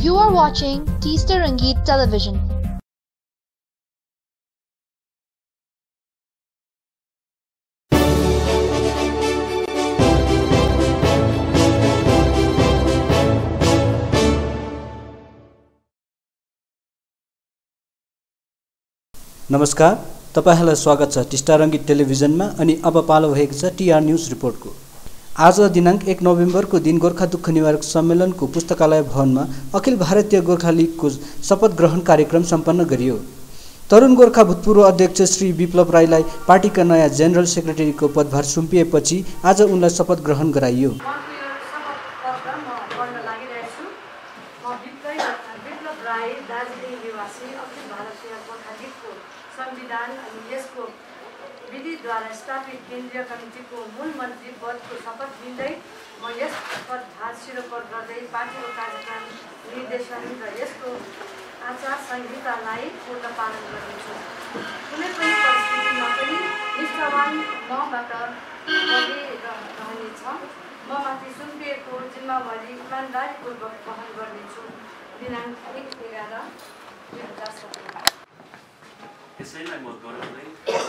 You are watching Rangeet Television. नमस्कार, तपाईहरुलाई स्वागत छ टिस्टा रंगीत टेलिभिजनमा अनि अब पालो भएको छ टिआर न्यूज रिपोर्टको। आज दिनांक 1 नोभेम्बरको दिन गोर्खा दुःख निवारक सम्मेलनको पुस्तकालय भवनमा अखिल भारतीय गोर्खा लीगको शपथ ग्रहण कार्यक्रम सम्पन्न गरियो। तरुण गोर्खा भूतपूर्व अध्यक्ष श्री बिप्लव राईलाई पार्टीका नयाँ जेनरल सेक्रेटरीको पदभार सुम्पिएपछि आज उनलाई शपथ ग्रहण गराइयो। संविधान अनि यसको विधिद्वारा स्थापित केन्द्रीय कमिटीको मूल मन्त्री पदको शपथ लिँदै म यस पदभार शिरोपर गर्दै पार्टीको कार्यक्रम निर्देशन र यसको आचार संहितालाई पूर्ण पालन गर्नेछु। कुनै पनि परिस्थितिमा पनि निष्ठावान मबाट रहनेछ। म माथि सुम्पिएको जिम्मेवारी इमानदारीपूर्वक वहन गर्नेछु। दिनाङ्क 1/11/2017। त्यसैलाई म गौरवले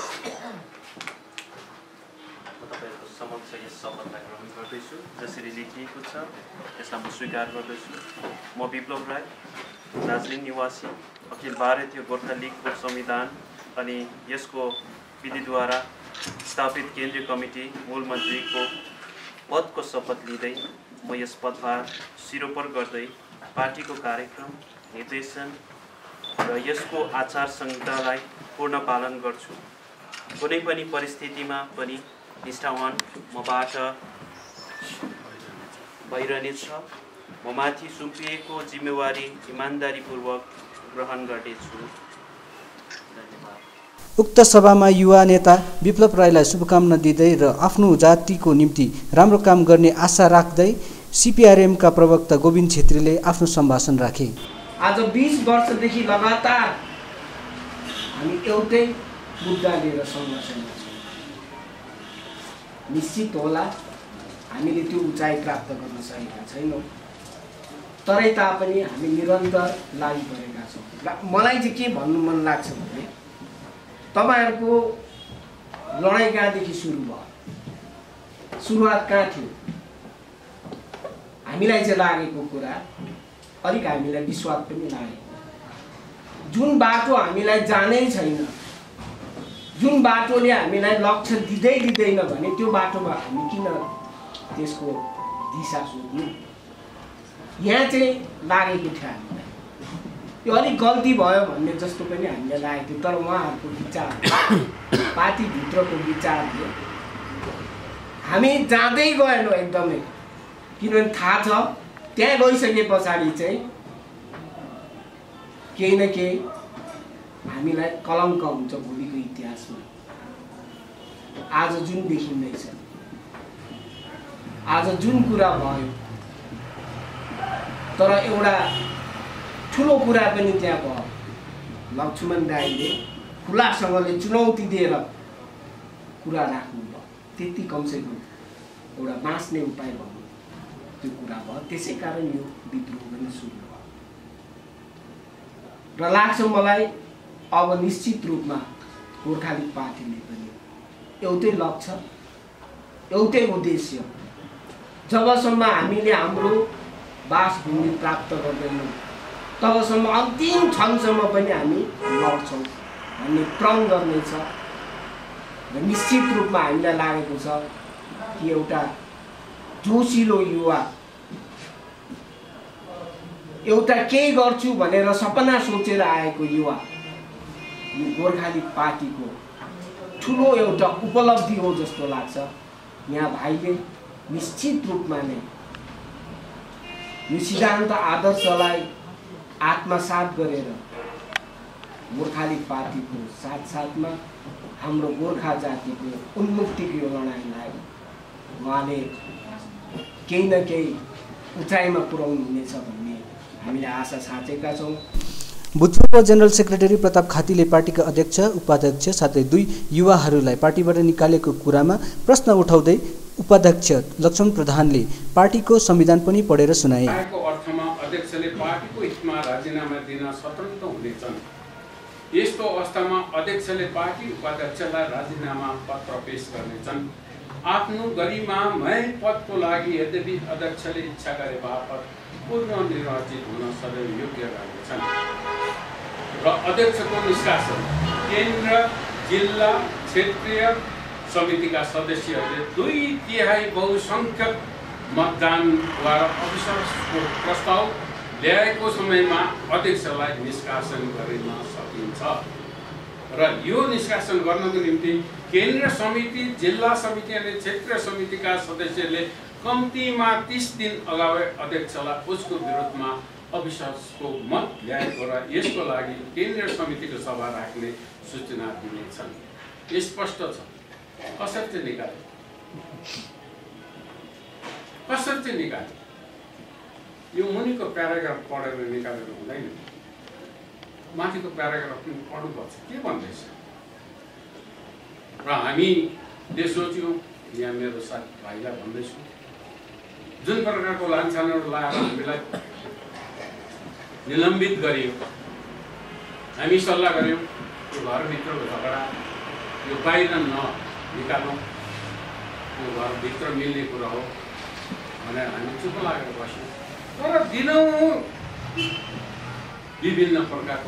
तपाईहरुको समक्ष यस शपथलाई ग्रहण गर्दैछु। जसरी लेखिएको छ त्यसलाई म स्वीकार गर्दैछु। म बिप्लव राई, दार्जिलिङ निवासी, अखिल भारतीय गोर्खा लीगको संविधान अनि यसको विधिद्वारा स्थापित केन्द्रीय कमिटी मूल मन्त्रीको पदको शपथ लिँदै म यस पदभार शिरोपर गर्दै पार्टीको कार्यक्रम निर्देशन र यसको आचार संहितालाई पूर्ण पालन गर्छु। कुनै पनि परिस्थितिमा पनि निष्ठावान मबाट भइरहनेछ। म माथि सुम्पिएको जिम्मेवारी इमानदारीपूर्वक ग्रहण गर्नेछु। धन्यवाद। उक्त सभामा युवा नेता बिप्लव राईलाई शुभकामना दिँदै र आफ्नो जातिको निम्ति राम्रो काम गर्ने आशा राख्दै सीपीआरएमका प्रवक्ता गोविन्द छेत्रीले आफ्नो सम्भाषण राखे। आज 20 वर्षदेखि लगातार हामी एउटै मुद्दा लिएर सङ्घर्षमा छौँ। निश्चित होला हामीले त्यो उचाइ प्राप्त गर्न सकेका छैनौँ, तरै तापनि हामी निरन्तर लागिपरेका छौँ। मलाई चाहिँ के भन्नु मन लाग्छ भने तपाईहरुको लडाइँ कहाँदेखि सुरु भयो, सुरुवात कहाँ थियो, हामीलाई चाहिँ लागेको कुरा अलिक हामीलाई विश्वास पनि लाग्यो। जुन बाटो हामीलाई जानै छैन, जुन बाटोले हामीलाई लक्ष्य दिँदैन भने त्यो बाटोमा हामी किन त्यसको दिशा सोध्नु। यहाँ चाहिँ लागेको थियो हामीलाई, यो अलिक गल्ती भयो भन्ने जस्तो पनि हामीलाई लागेको थियो। तर उहाँहरूको विचार, पार्टीभित्रको विचार थियो। हामी जाँदै गएनौँ एकदमै, किनभने थाहा छ त्यहाँ गइसके पछाडि चाहिँ केही न केही हामीलाई कलङ्क हुन्छ भोलिको इतिहासमा। आज जुन देखिँदैछ, आज जुन कुरा भयो, तर एउटा ठुलो कुरा पनि त्यहाँ भयो। लक्ष्मण दाइले खुलासँगले चुनौती दिएर कुरा राख्नुभयो। त्यति कमसेकम एउटा बाँच्ने उपाय भयो, त्यो कुरा भयो। त्यसै कारण यो विद्रोह पनि सुरु भयो र लाग्छ मलाई अब निश्चित रूपमा गोर्खा लीग पार्टीले पनि एउटै लक्ष्य, एउटै उद्देश्य, जबसम्म हामीले हाम्रो बासभूमि प्राप्त गर्दैनौँ तबसम्म अन्तिम क्षणसम्म पनि हामी लड्छौँ भन्ने प्रण गर्नेछ। र निश्चित रूपमा हामीलाई लागेको छ कि एउटा जोसिलो युवा, एउटा केही गर्छु भनेर सपना सोचेर आएको युवा, यो गोर्खा लीग पार्टीको ठुलो एउटा उपलब्धि हो जस्तो लाग्छ। यहाँ भाइले निश्चित रूपमा नै यो सिद्धान्त आदर्शलाई आत्मसात गरेर गोर्खा लीग पार्टीको साथसाथमा हाम्रो गोर्खा जातिको उन्मुक्तिको लडाइँलाई उहाँले केही न केही उचाइमा पुर्याउनु हुनेछ भन्ने हामीले आशा साचेका छौँ। भूतपूर्व जेनरल सेक्रेटरी प्रताप खातीले पार्टीका अध्यक्ष, उपाध्यक्ष साथै 2 युवाहरूलाई पार्टीबाट निकालेको कुरामा प्रश्न उठाउँदै उपाध्यक्ष लक्ष्मण प्रधानले पार्टीको संविधान पनि पढेर सुनाए। अर्थमा अध्यक्षले पार्टीको राजीनामा दिन स्वतन्त्र हुनेछन्। यस्तो अवस्थामा अध्यक्षले पार्टी उपाध्यक्षलाई राजीनामा पत्र पेश गर्नेछन्। आफ्नो गरिमामय पदको लागि यद्यपि अध्यक्षले इच्छा गरे बापत पुनर्निर्वाचित हुन सदैव योग्य रहनेछन् र अध्यक्षको निष्कासन केन्द्र, जिल्ला, क्षेत्रीय समितिका सदस्यहरूले 2/3 बहुसङ्ख्यक मतदानद्वारा अविश्वासको प्रस्ताव ल्याएको समयमा अध्यक्षलाई निष्कासन गर्न सकिन्छ र यो निष्कासन गर्नको निम्ति केन्द्र समिति, जिल्ला समिति अनि क्षेत्रीय समितिका सदस्यले कम्तीमा 30 दिन अगावै अध्यक्षलाई उसको विरोधमा अविश्वासको मत ल्याएको र यसको लागि केन्द्रीय समितिको सभा राख्ने सूचना दिनेछन्। स्पष्ट छ। कसरी निकाले यो मुनिको प्याराग्राफ पढेर निकालेर हुँदैन, माथिको प्याराग्राफ पनि पढ्नुपर्छ के भन्दैछ। र हामीले सोच्यौँ, यहाँ मेरो साथी भाइलाई भन्दैछु, जुन प्रकारको लान्छानहरू लाएर हामीलाई निलम्बित गरियो, हामी सल्लाह गऱ्यौँ यो घरभित्रको झगडा यो बाहिर ननिकालौँ, यो घरभित्र मिल्ने कुरा हो भनेर हामी चुप लागेर बस्यौँ। तर दिनौँ विभिन्न प्रकारको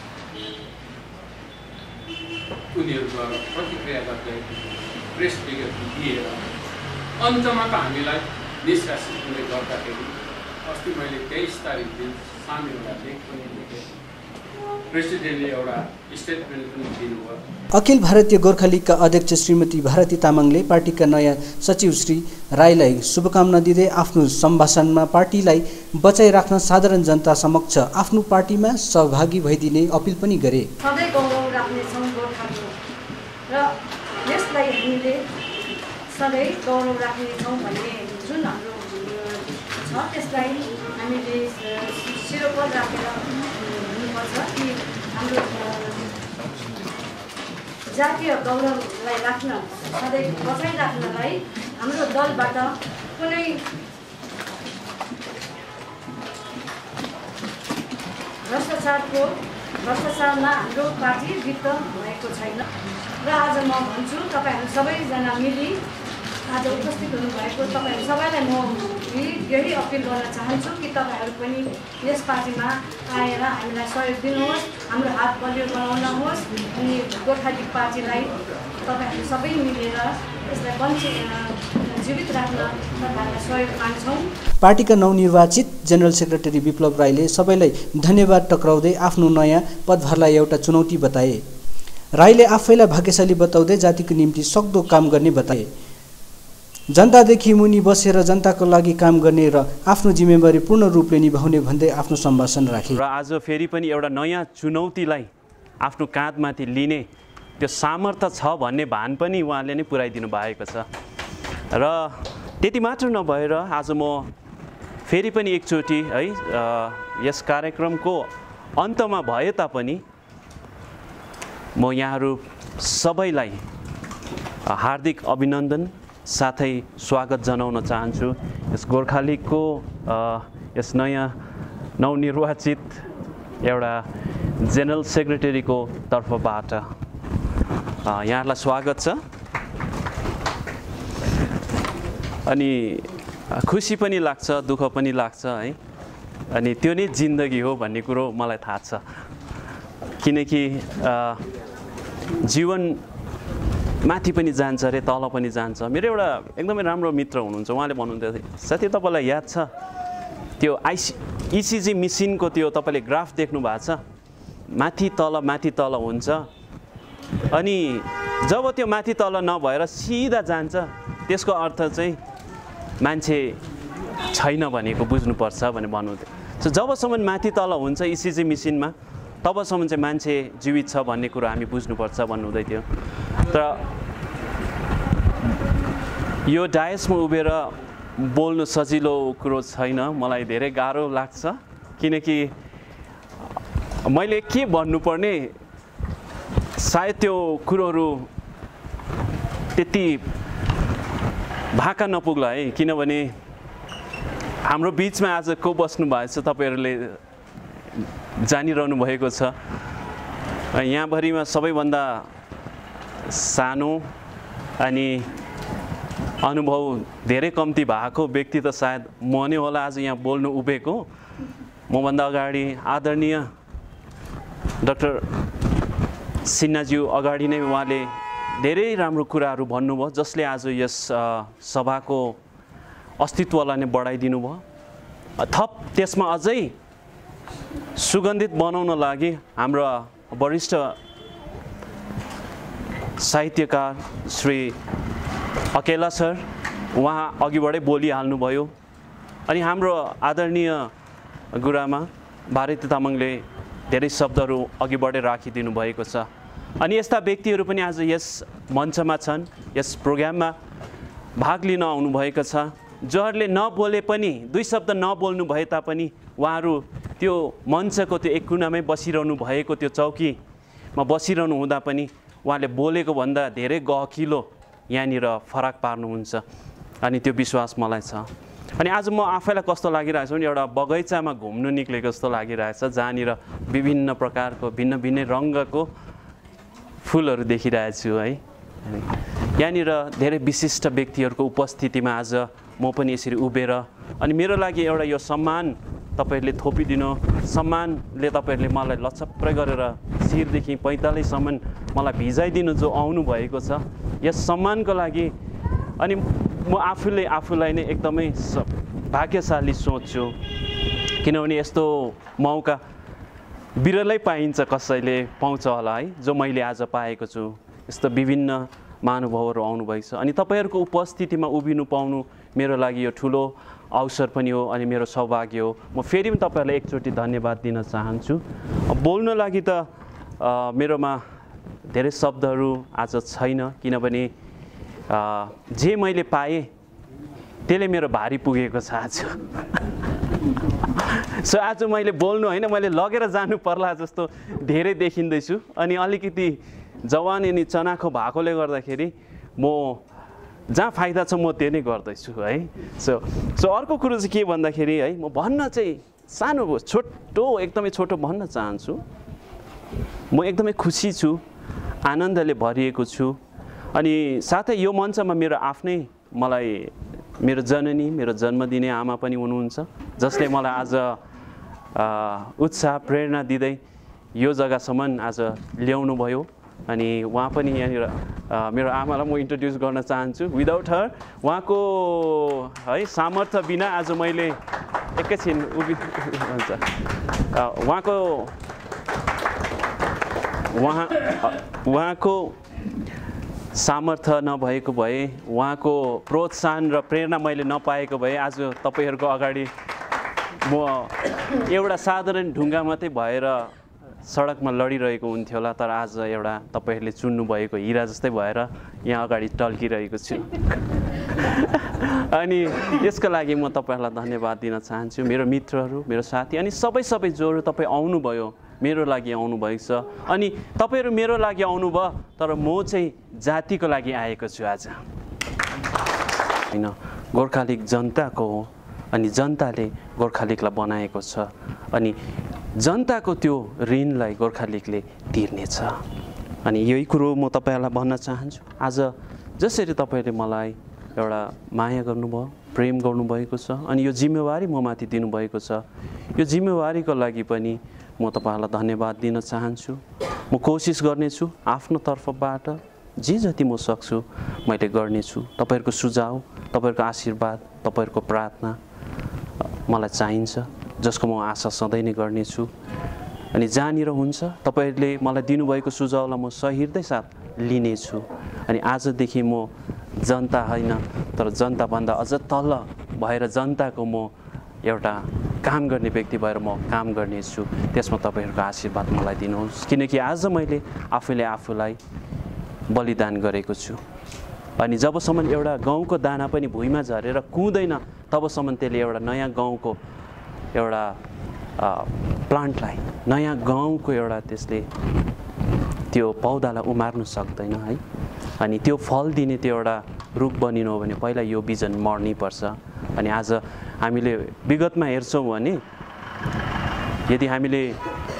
उनीहरूद्वारा प्रतिक्रिया गर्दै प्रेस विज्ञप्ति दिएर अन्तमा त हामीलाई निष्कासित हुने गर्दाखेरि अस्ति मैले 23 तारिक दिन सानो एउटा लेख पनि लेखेँ, प्रेसिडेन्टले एउटा स्टेटमेन्ट पनि दिनुभयो। अखिल भारतीय गोर्खा लीगका अध्यक्ष श्रीमती भारती तामाङले पार्टीका नयाँ सचिव श्री राईलाई शुभकामना दिँदै आफ्नो सम्भाषणमा पार्टीलाई बचाइराख्न साधारण जनता समक्ष आफ्नो पार्टीमा सहभागी भइदिने अपिल पनि गरे। सधैँ गौरव राख्नेछौँ गोर्खाको र यसलाई हामीले सधैँ गौरव राख्नेछौँ भन्ने जुन हाम्रो छ त्यसलाई हामीले शिरोपद राखेर हुनुपर्छ कि हाम्रो जातीय गौरवलाई राख्न, सधैँ बचाइराख्नलाई हाम्रो दलबाट कुनै भ्रष्टाचारमा हाम्रो पार्टी लिप्त भएको छैन। र आज म भन्छु, तपाईँहरू सबैजना मिली आज उपस्थित हुनुभएको तपाईँहरू सबैलाई म यही अपिल गर्न चाहन्छु कि तपाईँहरू पनि यस पार्टीमा आएर हामीलाई सहयोग दिनुहोस्, हाम्रो हात बलियो बनाउनुहोस् अनि गोर्खा लीग पार्टीलाई तपाईँहरू सबै मिलेर यसलाई जीवित राख्न तपाईँहरूलाई सहयोग माग्छौँ। पार्टीका नवनिर्वाचित जेनरल सेक्रेटरी बिप्लव राईले सबैलाई धन्यवाद टक्राउँदै आफ्नो नयाँ पदभारलाई एउटा चुनौती बताए। राईले आफैलाई भाग्यशाली बताउँदै जातिको निम्ति सक्दो काम गर्ने बताए। जनतादेखि मुनि बसेर जनताको लागि काम गर्ने र आफ्नो जिम्मेवारी पूर्ण रूपले निभाउने भन्दै आफ्नो सम्भाषण राखे। र आज फेरि पनि एउटा नयाँ चुनौतीलाई आफ्नो काँधमाथि लिने त्यो सामर्थ्य छ भन्ने भान पनि उहाँले नै पुर्याइदिनु भएको छ। र त्यति मात्र नभएर आज म फेरि पनि एकचोटि है यस कार्यक्रमको अन्तमा भए तापनि म यहाँहरू सबैलाई हार्दिक अभिनन्दन साथै स्वागत जनाउन चाहन्छु। यस गोर्खा लीगको यस नयाँ नवनिर्वाचित एउटा जेनरल सेक्रेटरीको तर्फबाट यहाँहरूलाई स्वागत छ। अनि खुसी पनि लाग्छ, दुःख पनि लाग्छ है। अनि त्यो नै जिन्दगी हो भन्ने कुरो मलाई थाहा छ, किनकि जीवन माथि पनि जान्छ अरे तल पनि जान्छ। मेरो एउटा एकदमै राम्रो मित्र हुनुहुन्छ, उहाँले भन्नुहुन्थ्यो, साथी तपाईँलाई याद छ त्यो इसिजी मेसिनको त्यो तपाईँले ग्राफ देख्नु भएको छ, माथि तल हुन्छ, अनि जब त्यो माथि तल नभएर सिधा जान्छ त्यसको अर्थ चाहिँ मान्छे छैन भनेको बुझ्नुपर्छ भनेर भन्नुहुन्थ्यो। सो जबसम्म माथि तल हुन्छ इसिजी मेसिनमा तबसम्म चाहिँ मान्छे जीवित छ भन्ने कुरो हामी बुझ्नुपर्छ भन्नुहुँदै थियो। तर यो डायसमा उभिएर बोल्नु सजिलो कुरो छैन, मलाई धेरै गाह्रो लाग्छ, किनकि मैले के भन्नुपर्ने सायद त्यो कुरोहरू त्यति भाका नपुग्ला है। किनभने हाम्रो बिचमा आज को बस्नु भएको छ तपाईँहरूले जानिरहनु भएको छ। यहाँभरिमा सबैभन्दा सानो अनि अनुभव धेरै कम्ती भएको व्यक्ति त सायद म नै होला आज यहाँ बोल्नु उभिएको। मभन्दा अगाडि आदरणीय डाक्टर सिन्हाज्यू अगाडि नै उहाँले धेरै राम्रो कुराहरू भन्नुभयो जसले आज यस सभाको अस्तित्वलाई नै बढाइदिनु भयो। थप त्यसमा अझै सुगन्धित बनाउन लागि हाम्रा वरिष्ठ साहित्यकार श्री अकेला सर उहाँ अघिबाटै बोलिहाल्नुभयो अनि हाम्रो आदरणीय गुरुआमा भारती तामाङले धेरै शब्दहरू अघिबाटै राखिदिनु भएको छ। अनि यस्ता व्यक्तिहरू पनि आज यस मञ्चमा छन्, यस प्रोग्राममा भाग लिन आउनुभएको छ। जसहरूले नबोले पनि दुई शब्द नबोल्नु भए तापनि उहाँहरू त्यो मञ्चको त्यो एक कुनामै बसिरहनु भएको त्यो चौकीमा बसिरहनु हुँदा पनि उहाँले बोलेको भन्दा धेरै गहकिलो यहाँनिर फरक पार्नुहुन्छ अनि त्यो विश्वास मलाई छ। अनि आज म आफैलाई कस्तो लागिरहेछ भने एउटा बगैँचामा घुम्नु निक्लेको जस्तो लागिरहेछ जहाँनिर विभिन्न प्रकारको भिन्न भिन्न रङ्गको फुलहरू देखिरहेछु है। यहाँनिर धेरै विशिष्ट व्यक्तिहरूको उपस्थितिमा आज म पनि यसरी उभिएर अनि मेरो लागि एउटा यो सम्मान तपाईहरूले थोपिदिनु, सम्मानले तपाईहरूले मलाई लचप्रै गरेर शिरदेखि पैतालैसम्म मलाई भिजाइदिनु जो आउनु भएको छ यस सम्मानको लागि अनि म आफूलाई नै एकदमै भाग्यशाली सोच्छु किनभने यस्तो मौका बिरलै पाइन्छ, कसैले पाउँछ होला है जो मैले आज पाएको छु। यस्तो विभिन्न महानुभावहरू आउनुभएको छ अनि तपाईँहरूको उपस्थितिमा उभिनु पाउनु मेरो लागि यो ठुलो अवसर पनि हो अनि मेरो सौभाग्य हो। म फेरि पनि तपाईँहरूलाई एकचोटि धन्यवाद दिन चाहन्छु। बोल्न लागि त मेरोमा धेरै शब्दहरू आज छैन किनभने जे मैले पाएँ त्यसले मेरो भारी पुगेको छ आज। सो आज मैले बोल्नु होइन मैले लगेर जानु पर्ला जस्तो धेरै देखिँदैछु अनि अलिकति जवान अनि चनाखो भएकोले गर्दाखेरि म जहाँ फाइदा छ म त्यो नै गर्दैछु है। सो अर्को कुरो चाहिँ के भन्दाखेरि है म भन्न चाहिँ सानो छोटो एकदमै छोटो भन्न चाहन्छु। म एकदमै खुसी छु, आनन्दले भरिएको छु अनि साथै यो मञ्चमा मेरो आफ्नै मलाई मेरो जननी मेरो जन्म दिने आमा पनि हुनुहुन्छ जसले मलाई आज उत्साह प्रेरणा दिँदै यो जग्गासम्म आज ल्याउनु भयो अनि उहाँ पनि यहाँनिर मेरो आमालाई म इन्ट्रोड्युस गर्न चाहन्छु। विदाउट हर उहाँको है सामर्थ्य बिना आज मैले एकैछिन भन्छ उहाँको सामर्थ्य नभएको भए उहाँको प्रोत्साहन र प्रेरणा मैले नपाएको भए आज तपाईँहरूको अगाडि म एउटा साधारण ढुङ्गा मात्रै भएर सडकमा लडिरहेको हुन्थ्यो होला तर आज एउटा तपाईँहरूले चुन्नुभएको हिरा जस्तै भएर यहाँ अगाडि टल्किरहेको छु। अनि यसको लागि म तपाईँहरूलाई धन्यवाद दिन चाहन्छु। मेरो मित्रहरू मेरो साथी अनि सबै जोहरू तपाईँ आउनुभयो मेरो लागि आउनुभएको छ अनि तपाईँहरू मेरो लागि आउनुभयो तर म चाहिँ जातिको लागि आएको छु आज होइन। गोर्खालीग जनताको हो अनि जनताले गोर्खालीगलाई बनाएको छ अनि जनताको त्यो ऋणलाई गोर्खालीगले तिर्नेछ अनि यही कुरो म तपाईँहरूलाई भन्न चाहन्छु। आज जसरी तपाईँले मलाई एउटा माया गर्नुभयो प्रेम गर्नुभएको छ अनि यो जिम्मेवारी म माथि दिनुभएको छ यो जिम्मेवारीको लागि पनि म तपाईँहरूलाई धन्यवाद दिन चाहन्छु। म कोसिस गर्नेछु आफ्नो तर्फबाट जे जति म सक्छु मैले गर्नेछु। तपाईँहरूको सुझाव तपाईँहरूको आशीर्वाद तपाईँहरूको प्रार्थना मलाई चाहिन्छ जसको म आशा सधैँ नै गर्नेछु अनि जहाँनिर हुन्छ तपाईँहरूले मलाई दिनुभएको सुझावलाई म सहृदय साथ लिनेछु अनि आजदेखि म जनता होइन तर जनताभन्दा अझ तल भएर जनताको म एउटा काम गर्ने व्यक्ति भएर म काम गर्नेछु। त्यसमा तपाईँहरूको आशीर्वाद मलाई दिनुहोस् किनकि आज मैले आफूलाई बलिदान गरेको छु अनि जबसम्म एउटा गहुँको दाना पनि भुइँमा झरेर कुँदैन तबसम्म त्यसले एउटा नयाँ गाउँको एउटा प्लान्टलाई नयाँ गाउँको एउटा त्यसले त्यो पौधालाई उमार्नु सक्दैन है अनि त्यो फल दिने त्यो एउटा रुख बनिनु हो भने पहिला यो बिजन मर्नै पर्छ अनि आज हामीले विगतमा हेर्छौँ भने यदि हामीले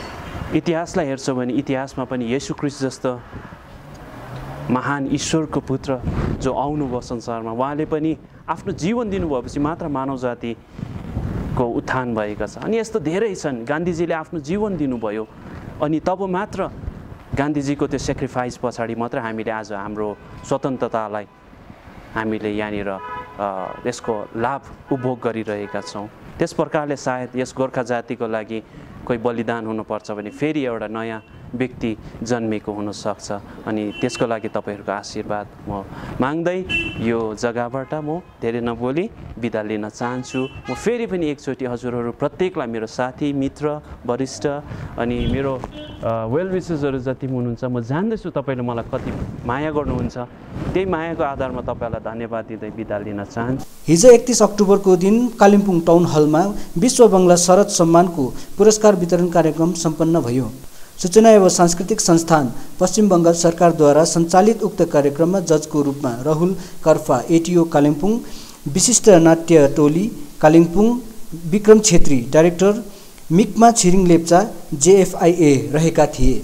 इतिहासलाई हेर्छौँ भने इतिहासमा पनि येशू ख्रीष्ट जस्तो महान ईश्वरको पुत्र जो आउनुभयो संसारमा, उहाँले पनि आफ्नो जीवन दिनुभएपछि मात्र मानव जातिको उत्थान भएको छ। अनि यस्तो धेरै छन्। गान्धीजीले आफ्नो जीवन दिनुभयो अनि तब मात्र गान्धीजीको त्यो सेक्रिफाइस पछाडि मात्र हामीले आज हाम्रो स्वतन्त्रतालाई हामीले यहाँनिर यसको लाभ उपभोग गरिरहेका छौँ। त्यस प्रकारले सायद यस गोर्खा जातिको लागि कोही बलिदान हुनुपर्छ भने फेरि एउटा नयाँ व्यक्ति जन्मेको हुनसक्छ। अनि त्यसको लागि तपाईँहरूको आशीर्वाद म माग्दै यो जग्गाबाट म धेरै नबोली बिदा लिन चाहन्छु। म फेरि पनि एकचोटि हजुरहरू प्रत्येकलाई, मेरो साथी, मित्र, वरिष्ठ अनि मेरो वेल विसेसहरू जति हुनुहुन्छ, म जान्दैछु तपाईँले मलाई कति माया गर्नुहुन्छ। त्यही मायाको आधारमा तपाईँलाई धन्यवाद दिँदै बिदा लिन चाहन्छु। हिजो 31 अक्टोबरको दिन कालिम्पोङ टाउन हलमा विश्व बङ्गला शरद सम्मानको पुरस्कार वितरण कार्यक्रम सम्पन्न भयो। सूचना एवं सांस्कृतिक संस्थान पश्चिम बङ्गाल सरकारद्वारा सञ्चालित उक्त कार्यक्रममा जजको रूपमा राहुल कर्फा एटिओ कालिम्पोङ, विशिष्ट नाट्य टोली कालिम्पोङ विक्रम छेत्री, डाइरेक्टर मिकमा छिरिङ लेप्चा जेएफआईए रहेका थिए।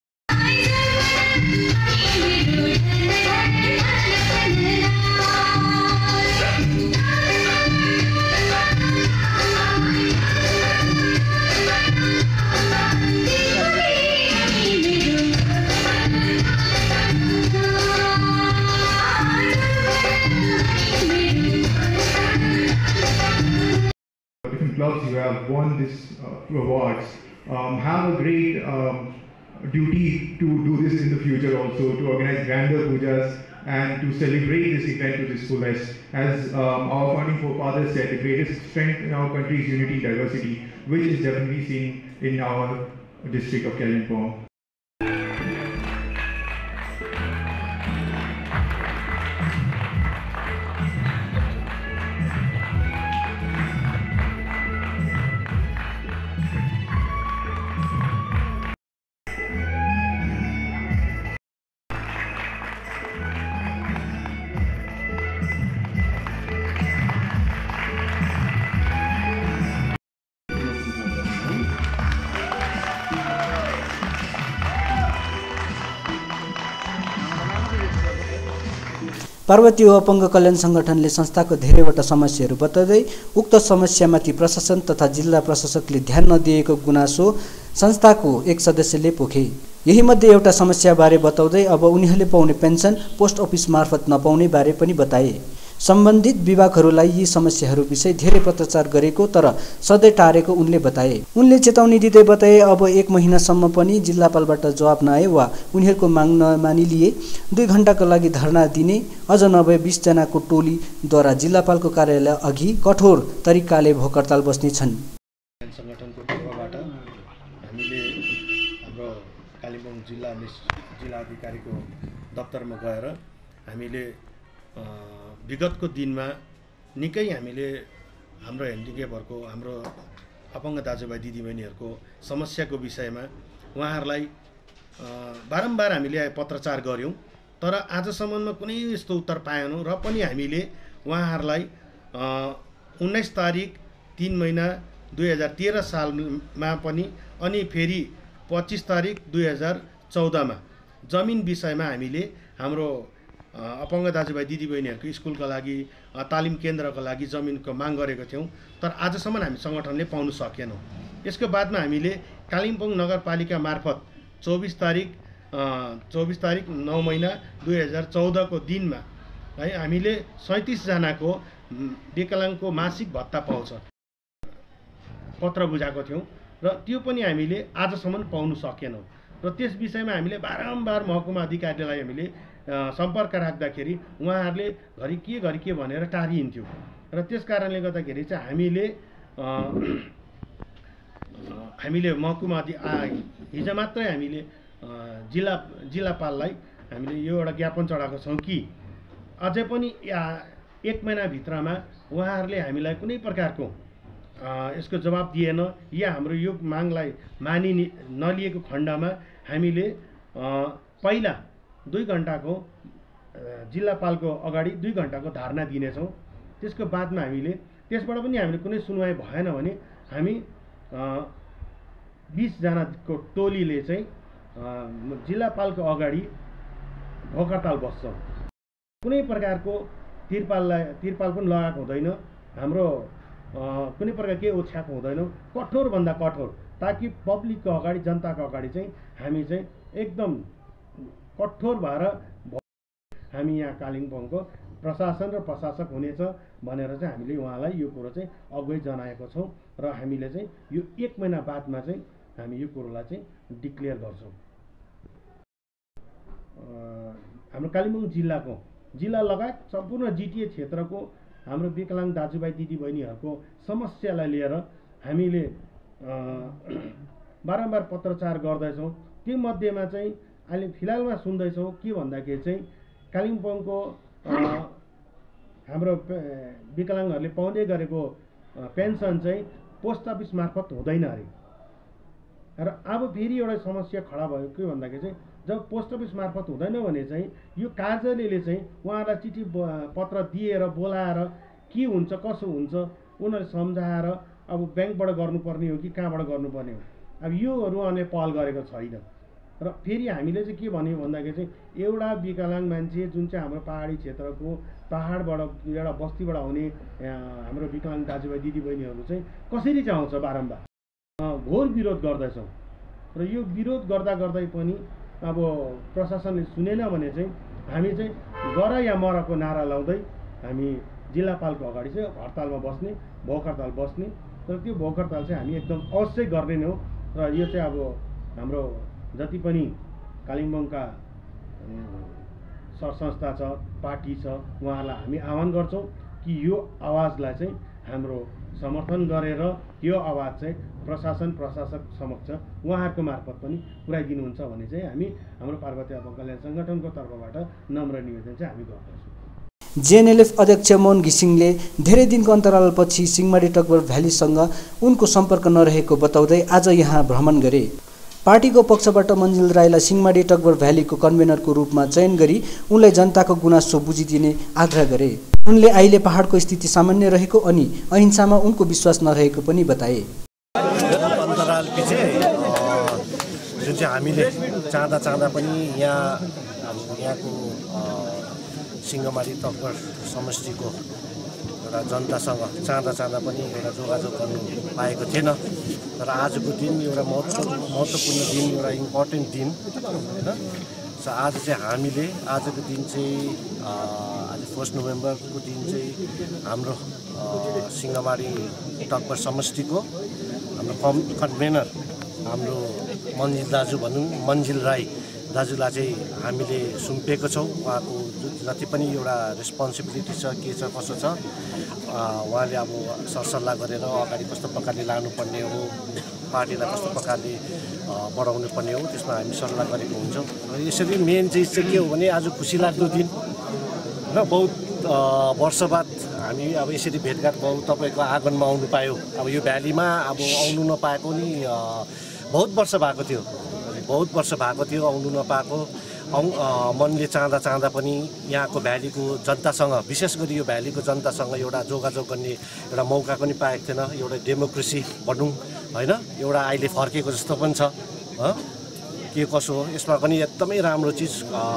Clubs who have won this awards have a great duty to do this in the future also, to organize grander pujas and to celebrate this event to its fullest. As our founding forefathers said, the greatest strength in our country is unity, diversity, which is definitely seen in our district of Kalimpong. Parvati अपङ्ग कल्याण सङ्गठनले संस्थाको धेरैवटा समस्याहरू बताउँदै उक्त समस्यामाथि प्रशासन तथा जिल्ला प्रशासकले ध्यान नदिएको गुनासो संस्थाको एक सदस्यले पोखे। यही मध्ये एउटा समस्याबारे बताउँदै अब उनीहरूले पाउने पेन्सन पोस्ट अफिस मार्फत नपाउने बारे पनि बताए। सम्बन्धित विभागहरूलाई यी समस्याहरू विषय धेरै पत्रचार गरेको तर सधैँ टारेको उनले बताए। उनले चेतावनी दिँदै बताए अब 1 महिनासम्म पनि जिल्लापालबाट जवाब नआए वा उनीहरूको माग नमानिलिए 2 घण्टाको लागि धरना दिने, अझ नभए 20 जनाको टोलीद्वारा जिल्लापालको कार्यालय अघि कठोर तरिकाले भोक हडताल बस्ने छन्। संगठनको तर्फबाट हामीले हाम्रो कालिम्पोङ जिल्लाधिकारीको दफ्तरमा गएर हामीले विगतको दिनमा निकै हामीले हाम्रो ह्यान्डिक्यापहरूको, हाम्रो अपङ्ग दाजुभाइ दिदीबहिनीहरूको समस्याको विषयमा उहाँहरूलाई बारम्बार हामीले पत्रचार गऱ्यौँ तर आजसम्ममा कुनै यस्तो उत्तर पाएनौँ। र पनि हामीले उहाँहरूलाई 19 तारिक 3 महिना 2013 सालमा पनि अनि फेरि 25 तारिक 2014 मा जमिन विषयमा हामीले हाम्रो अपङ्ग दाजुभाइ दिदीबहिनीहरूको स्कुलका लागि, तालिम केन्द्रका लागि जमिनको माग गरेको थियौँ तर आजसम्म हामी सङ्गठनले पाउन सकेनौँ। यसको बादमा हामीले कालिम्पोङ नगरपालिका मार्फत 24 तारिक 9 महिना 2014 को दिनमा है हामीले 37 जनाको विकलाङ्गको मासिक भत्ता पाउँछ पत्र बुझाएको थियौँ र त्यो पनि हामीले आजसम्म पाउन सकेनौँ। र त्यस विषयमा हामीले बारम्बार महकुमा अधिकारीलाई हामीले सम्पर्क राख्दाखेरि उहाँहरूले घरि के भनेर टारिन्थ्यो र त्यस कारणले गर्दाखेरि चाहिँ हामीले महकुमा हिजो मात्रै हामीले जिल्लापाललाई हामीले यो एउटा ज्ञापन चढाएको छौँ कि अझै पनि 1 महिनाभित्रमा उहाँहरूले हामीलाई कुनै प्रकारको यसको जवाब दिएन या हाम्रो यो मागलाई नलिएको खण्डमा हामीले पहिला 2 घण्टाको जिल्लापालको अगाडि 2 घण्टाको धारणा दिनेछौँ। त्यसको बादमा हामीले त्यसबाट पनि हामीले कुनै सुनवाई भएन भने हामी 20 जनाको टोलीले चाहिँ जिल्लापालको अगाडि भोक हडताल बस्छौँ। कुनै प्रकारको तिरपाल पनि लगाएको हुँदैन, हाम्रो कुनै प्रकार केही ओछ्याएको हुँदैन, कठोरभन्दा कठोर, ताकि पब्लिकको अगाडि जनताको अगाडि चाहिँ हामी चाहिँ एकदम कठोर भएर हामी यहाँ कालिम्पोङको प्रशासन र प्रशासक हुनेछ भनेर चाहिँ हामीले उहाँलाई यो कुरो चाहिँ अघि जनाएको छौँ र हामीले चाहिँ यो 1 महिना बादमा चाहिँ हामी यो कुरोलाई चाहिँ डिक्लेयर गर्छौँ। हाम्रो कालिम्पोङ जिल्ला लगायत सम्पूर्ण जिटिए क्षेत्रको हाम्रो विकलाङ्ग दाजुभाइ दिदीबहिनीहरूको समस्यालाई लिएर हामीले बारम्बार पत्रचार गर्दैछौँ। त्यो मध्येमा चाहिँ अहिले फिलहालमा सुन्दैछौँ के भन्दाखेरि चाहिँ कालिम्पोङको हाम्रो विकलाङ्गहरूले पाउँदै गरेको पेन्सन चाहिँ पोस्ट अफिस मार्फत हुँदैन अरे। र अब फेरि एउटा समस्या खडा भयो के भन्दाखेरि चाहिँ जब पोस्ट अफिस मार्फत हुँदैन भने चाहिँ यो कार्यालयले चाहिँ उहाँहरूलाई चिठी पत्र दिएर बोलाएर के हुन्छ कसो हुन्छ उनीहरूले सम्झाएर अब ब्याङ्कबाट गर्नुपर्ने हो कि कहाँबाट गर्नुपर्ने हो, अब योहरू उहाँले पहल गरेको छैन। र फेरि हामीले चाहिँ के भन्यो भन्दाखेरि चाहिँ एउटा विकलाङ्ग मान्छे जुन चाहिँ हाम्रो पहाडी क्षेत्रको पहाडबाट एउटा बस्तीबाट आउने हाम्रो विकलाङ्ग दाजुभाइ दिदीबहिनीहरू चाहिँ कसरी चाहिँ आउँछ बारम्बार घोर विरोध गर्दैछौँ। र यो विरोध गर्दै पनि अब प्रशासनले सुनेन भने चाहिँ हामी चाहिँ गर या मरको नारा लाउँदै हामी जिल्लापालको अगाडि चाहिँ हडतालमा बस्ने, भोक हडताल बस्ने। र त्यो भोक हडताल चाहिँ हामी एकदम अवश्य गर्ने नै हो। र यो चाहिँ अब हाम्रो जति पनि कालिम्पोङका संस्था छ, पार्टी छ, उहाँहरूलाई हामी आह्वान गर्छौँ कि यो आवाजलाई चाहिँ हाम्रो समर्थन गरेर यो आवाज चाहिँ प्रशासक समक्ष उहाँहरूको मार्फत पनि पुर्याइदिनुहुन्छ भने चाहिँ हामी हाम्रो पार्वती आमा कल्याण सङ्गठनको तर्फबाट नम्र निवेदन चाहिँ हामी गर्दछौँ। जेएनएलएफ अध्यक्ष मोहन घिसिङले धेरै दिनको अन्तरालपछि सिंहमारी टकभर भ्यालीसँग उनको सम्पर्क नरहेको बताउँदै आज यहाँ भ्रमण गरे। पार्टीको पक्षबाट मन्जिल राईलाई सिंहमारी टकभर भ्यालीको कन्भेनरको रूपमा चयन गरी उनलाई जनताको गुनासो बुझिदिने आग्रह गरे। उनले अहिले पहाडको स्थिति सामान्य रहेको अनि अहिंसामा उनको विश्वास नरहेको पनि बताए। अन्तरालपछि जुन चाहिँ हामीले चाहँदा पनि यहाँको सिंहमारी टकभर समष्टिको एउटा जनतासँग चाहँदा पनि एउटा जोगाजोग गर्नु पाएको थिएन। तर आजको दिन एउटा महत्त्वपूर्ण दिन, एउटा इम्पोर्टेन्ट दिन होइन। सो आज चाहिँ हामीले आजको दिन चाहिँ आज 1 नोभेम्बरको दिन चाहिँ हाम्रो सिंहमारी टकभर समष्टिको हाम्रो कन्भेनर हाम्रो मन्जिल राई दाजुलाई चाहिँ हामीले सुम्पेको छौँ। उहाँको जति पनि एउटा रेस्पोन्सिबिलिटी छ, के छ कसो छ, उहाँले अब सरसल्लाह गरेर अगाडि कस्तो प्रकारले लानुपर्ने हो, पार्टीलाई कस्तो प्रकारले बढाउनु पर्ने हो, त्यसमा हामी सल्लाह गरेको हुन्छौँ। र यसरी मेन चिज चाहिँ के हो भने आज खुसी लाग्दो दिन र बहुत वर्ष बाद हामी अब यसरी भेटघाट भयो, तपाईँको आँगनमा आउनु पायो। अब यो भ्यालीमा अब आउनु नपाएको नि बहुत वर्ष भएको थियो, आउनु नपाएको। मनले चाहँदा पनि यहाँको भ्यालीको जनतासँग, विशेष गरी यो भ्यालीको जनतासँग एउटा जोगाजोग गर्ने एउटा मौका पनि पाएको थिएन। एउटा डेमोक्रेसी भनौँ होइन, एउटा अहिले फर्केको जस्तो पनि छ। के कसो हो यसमा पनि एकदमै राम्रो चिज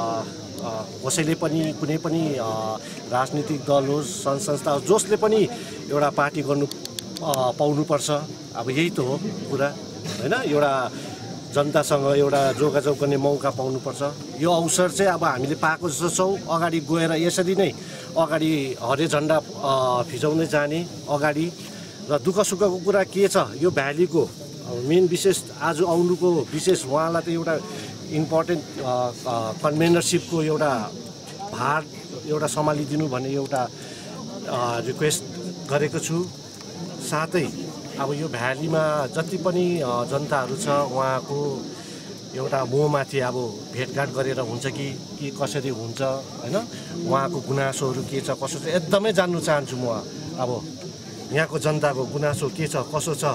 कसैले पनि कुनै पनि राजनीतिक दल होस्, सङ्घ संस्था होस्, जसले पनि एउटा पार्टी गर्नु पाउनुपर्छ। अब यही त हो कुरा होइन, एउटा जनतासँग एउटा जोगाजोग गर्ने मौका पाउनुपर्छ। यो अवसर चाहिँ अब हामीले पाएको जस्तो छौँ। अगाडि गएर यसरी नै अगाडि हरियो झन्डा फिजाउँदै जाने अगाडि। र दुःख सुखको कुरा के छ, यो भ्यालीको मेन विशेष आज आउनुको विशेष उहाँलाई त एउटा इम्पोर्टेन्ट कन्भेनरसिपको एउटा भार एउटा सम्हालिदिनु भन्ने एउटा रिक्वेस्ट गरेको छु। साथै अब यो भ्यालीमा जति पनि जनताहरू छ उहाँको एउटा मोहमाथि अब भेटघाट गरेर हुन्छ कि कसरी हुन्छ होइन, उहाँको गुनासोहरू के छ कसो छ एकदमै जान्नु चाहन्छु म। अब यहाँको जनताको गुनासो के छ कसो छ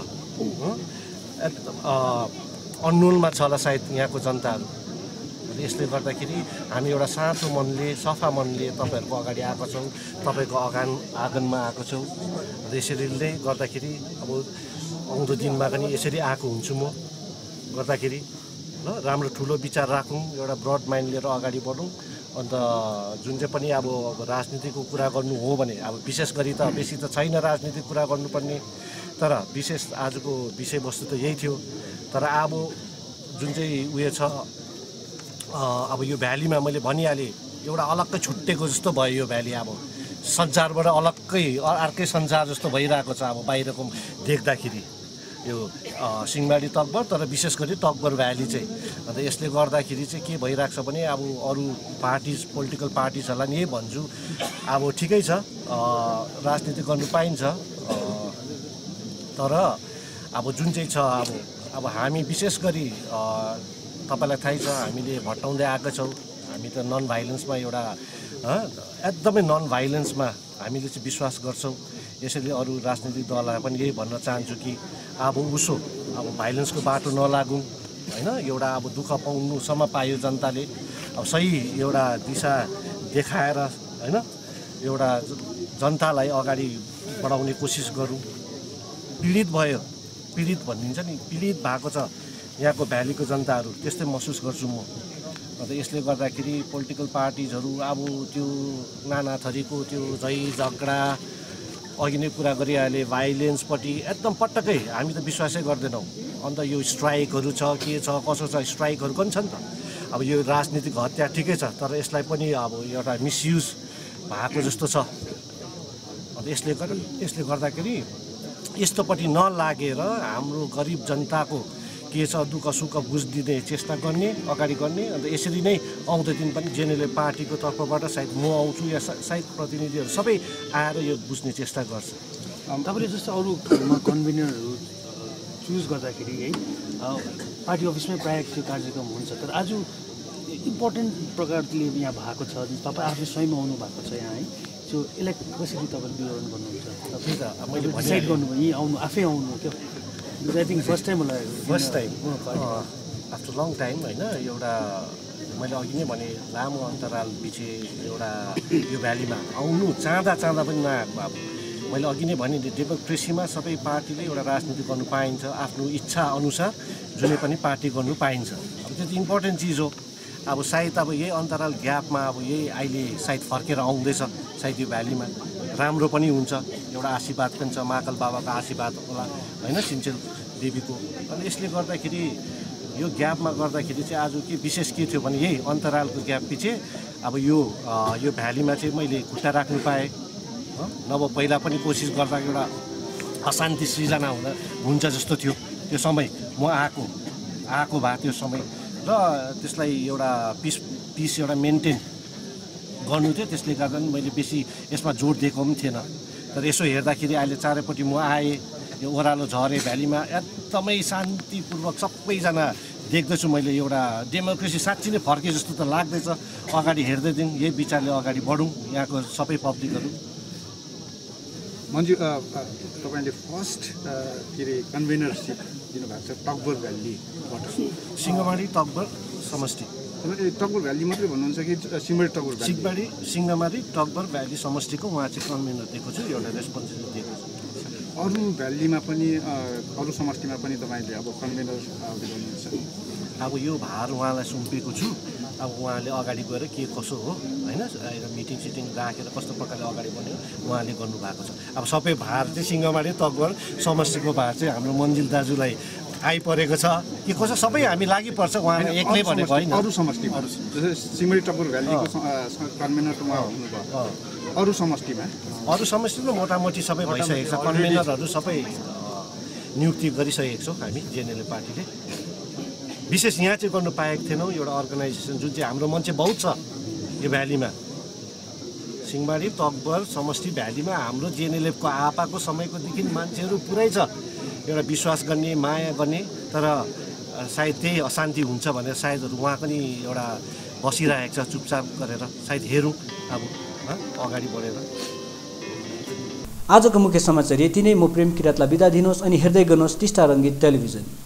अन्नोलमा छ होला सायद यहाँको जनताहरू। यसले गर्दाखेरि हामी एउटा साँचो मनले, सफा मनले तपाईँहरूको अगाडि आएको छौँ, तपाईँको आँगनमा आएको छौँ। र यसरीले गर्दाखेरि अब आउँदो दिनमा पनि यसरी आएको हुन्छु म गर्दाखेरि ल राम्रो ठुलो विचार राखौँ, एउटा ब्रड माइन्ड लिएर अगाडि बढौँ। अन्त जुन चाहिँ पनि अब राजनीतिको कुरा गर्नु हो भने अब विशेष गरी त बेसी त छैन राजनीतिक कुरा गर्नुपर्ने, तर विशेष आजको विषयवस्तु त यही थियो। तर अब जुन चाहिँ उयो छ अब यो भ्यालीमा मैले भनिहालेँ एउटा अलग्गै छुट्टेको जस्तो भयो यो भ्याली। अब संसारबाट अर्कै संसार जस्तो भइरहेको छ अब बाहिरको देख्दाखेरि यो सिंहमारी तकभर, तर विशेष गरी तकभर भ्याली चाहिँ। अन्त यसले गर्दाखेरि चाहिँ के भइरहेको छ भने अब अरू पार्टिज पोलिटिकल पार्टिजहरूलाई नि यही भन्छु, अब ठिकै छ राजनीति गर्नु पाइन्छ, तर अब जुन चाहिँ छ अब हामी विशेष गरी तपाईँलाई थाहै छ हामीले भट्टाउँदै आएका छौँ। हामी त नन भाइलेन्समा एउटा एकदमै नन भाइलेन्समा हामीले चाहिँ विश्वास गर्छौँ। यसैले अरू राजनीतिक दललाई पनि यही भन्न चाहन्छु कि अब अब भाइलेन्सको बाटो नलागौँ होइन। एउटा अब दुःख पाउनुसम्म पायो जनताले, अब सही एउटा दिशा देखाएर होइन एउटा जनतालाई अगाडि बढाउने कोसिस गरौँ। पीडित भयो, पीडित भनिन्छ नि, पीडित भएको छ यहाँको भ्यालीको जनताहरू, त्यस्तै महसुस गर्छु म। अन्त यसले गर्दाखेरि पोलिटिकल पार्टिजहरू अब त्यो नाना थरीको त्यो झगडा अघि नै कुरा गरिहाले भाइलेन्सपट्टि एकदम पटक्कै हामी त विश्वासै गर्दैनौँ। अन्त यो स्ट्राइकहरू छ के छ कसो छ, स्ट्राइकहरू पनि छ नि त। अब यो राजनीतिक हत्या ठिकै छ, तर यसलाई पनि अब एउटा मिसयुज भएको जस्तो छ। अन्त यसले गर्दाखेरि यस्तोपट्टि नलागेर हाम्रो गरिब जनताको के छ दुःख सुख बुझिदिने चेष्टा गर्ने, अगाडि गर्ने। अन्त यसरी नै आउँदो दिन पनि जेएनएलएफ पार्टीको तर्फबाट सायद म आउँछु या सायद प्रतिनिधिहरू सबै आएर यो बुझ्ने चेष्टा गर्छ। तपाईँले जस्तो अरू कन्भेनरहरू चुज गर्दाखेरि है पार्टी अफिसमै प्रायः त्यो कार्यक्रम हुन्छ, तर आज इम्पोर्टेन्ट प्रकारले यहाँ भएको छ, तपाईँ आफै स्वयं आउनु भएको छ यहाँ है, त्यो यसलाई कसरी तपाईँले विवरण गर्नुहुन्छ? त्यही त मैले डिसाइड गर्नुभयो यहीँ आउनु, आफै आउनु क्या? आई थिङ्क फर्स्ट टाइम होला, first time after long time होइन। एउटा मैले अघि नै भने लामो अन्तराल पछि एउटा यो भ्यालीमा आउनु चाहँदा पनि नआएको। अब मैले अघि नै भने डेमोक्रेसीमा सबै पार्टीले एउटा राजनीति गर्नु पाइन्छ, आफ्नो इच्छा अनुसार जुनै पनि पार्टी गर्नु पाइन्छ। अब त्यो त इम्पोर्टेन्ट चिज हो। अब सायद अब यही अन्तराल ग्यापमा अब यही अहिले सायद फर्केर आउँदैछ, सायद यो भ्यालीमा राम्रो पनि हुन्छ, एउटा आशीर्वाद पनि छ, महाकाल बाबाको आशीर्वाद होला होइन, सिन्चेल देवीको। अनि यसले गर्दाखेरि यो ग्यापमा गर्दाखेरि चाहिँ आज के विशेष के थियो भने यही अन्तरालको ग्याप पछि अब यो भ्यालीमा चाहिँ मैले खुट्टा राख्नु पाएँ। नभए पहिला पनि कोसिस गर्दा एउटा अशान्ति सृजना हुन्छ जस्तो थियो त्यो समय, म आएको भए त्यो समय, र त्यसलाई एउटा पिस एउटा मेन्टेन गर्नु थियो। त्यसले गर्दा पनि मैले बेसी यसमा जोड दिएको पनि थिएन। तर यसो हेर्दाखेरि अहिले चारैपट्टि म आएँ, यो ओह्रालो झरे भ्यालीमा एकदमै शान्तिपूर्वक सबैजना देख्दैछु मैले। एउटा डेमोक्रेसी साँच्ची नै फर्के जस्तो त लाग्दैछ। अगाडि हेर्दै दिउँ, यही विचारले अगाडि बढौँ यहाँको सबै पब्लिकहरू। मन्जु तपाईँले फर्स्ट के अरे कन्भेनरसिप दिनुभएको छ तकभर भ्यालीबाट, सिंहमारी तकभर समष्टि। तकभर भ्याली मात्रै भन्नुहुन्छ कि सिंहमारी तकभर भ्याली? सिंहमारी तकभर भ्याली समष्टिको उहाँ चाहिँ कन्भेनर दिएको छु, एउटा रेस्पोन्सिबिलिटी दिएको छु। अरू भ्यालीमा पनि अरू समष्टिमा पनि तपाईँले अब कन्भेनर गर्नुहुन्छ? अब यो भार उहाँलाई सुम्पेको छु। अब उहाँले अगाडि गएर के कसो हो होइन, मिटिङ सिटिङ राखेर कस्तो प्रकारले अगाडि बढ्यो उहाँले गर्नुभएको छ। अब सबै भार चाहिँ सिंहमारी तकभर समष्टिको भार चाहिँ हाम्रो मन्जिल दाजुलाई आइपरेको छ कि कसो, सबै हामी लागि पर्छ, उहाँले एक्लै भनेको होइन। अरू समष्टिमा जस्तै सिंहमारी तकभर भ्यालीको कन्भेनर उहाँ हुनुभयो, अरू समष्टिमा मोटामोटी सबै भइसकेको छ, कन्भेनरहरू सबै नियुक्ति गरिसकेको छौँ हामी जेएनएलएफ पार्टीले। विशेष यहाँ चाहिँ गर्नु पाएका थिएनौँ, एउटा अर्गनाइजेसन जुन चाहिँ हाम्रो मान्छे बहुत छ यो भ्यालीमा, सिंहमारी तकभर समष्टि भ्यालीमा हाम्रो जेएनएलएफको आपाको समयकोदेखि मान्छेहरू पुरै छ, एउटा विश्वास गर्ने माया गर्ने। तर सायद त्यही अशान्ति हुन्छ भनेर सायद उहाँ पनि एउटा बसिरहेको छ चुपचाप गरेर, सायद हेरौँ अब अगाडि बढेर। आजको मुख्य समाचार यति नै। म प्रेम किरातलाई बिदा दिनुहोस् अनि हेर्दै गर्नुहोस् टिस्टा रङ्गीत टेलिभिजन।